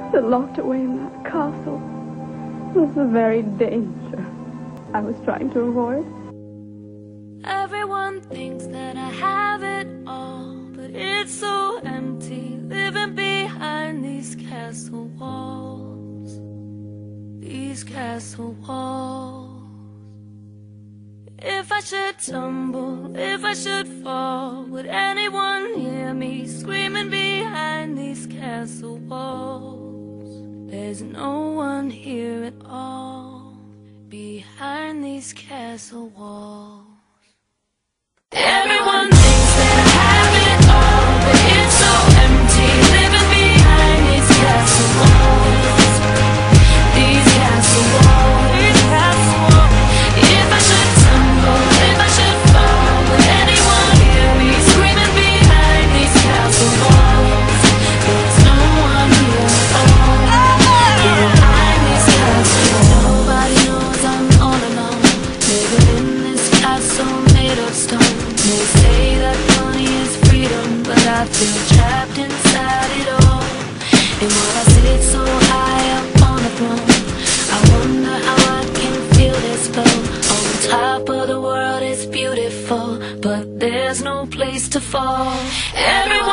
that locked away in that castle was the very danger I was trying to avoid. Everyone thinks that I have it all, but it's so empty living behind these castle walls. These castle walls. If I should tumble, if I should fall, would anyone hear me screaming behind these castle walls? There's no one here at all behind these castle walls. Everyone thinks that I have it all, but it's so empty living behind these castle walls. These castle walls. These castle walls. If I should tumble, if I should fall, would anyone hear me screaming behind these castle walls? There's no one here at all behind these castle walls. Nobody knows I'm all alone, living in this castle made of stone. They say that money is freedom, but I feel trapped inside it all. And while I sit so high up on the throne, I wonder how I can feel this flow. On top of the world it's beautiful, but there's no place to fall. Everyone